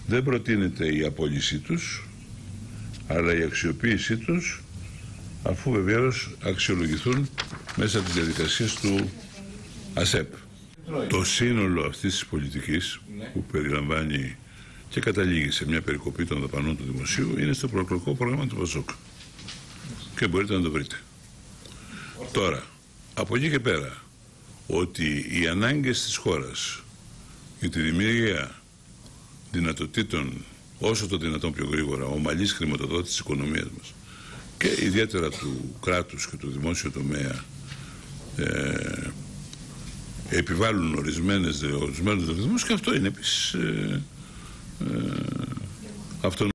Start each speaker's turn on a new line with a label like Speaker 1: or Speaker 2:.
Speaker 1: Δεν προτείνεται η απόλυσή τους, αλλά η αξιοποίησή τους, αφού βεβαίως αξιολογηθούν μέσα από τις διαδικασίες του ΑΣΕΠ. Το σύνολο αυτής της πολιτικής που περιλαμβάνει και καταλήγει σε μια περικοπή των δαπανών του δημοσίου είναι στο προεκλογικό πρόγραμμα του ΠΑΣΟΚ. Και μπορείτε να το βρείτε. Τώρα, από εκεί και πέρα, ότι οι ανάγκες της χώρας για τη δημιουργία δυνατοτήτων όσο το δυνατόν πιο γρήγορα, ομαλής χρηματοδότησης της οικονομίας μας και ιδιαίτερα του κράτους και του δημόσιου τομέα επιβάλλουν ορισμένους ρυθμούς, και αυτό είναι επίσης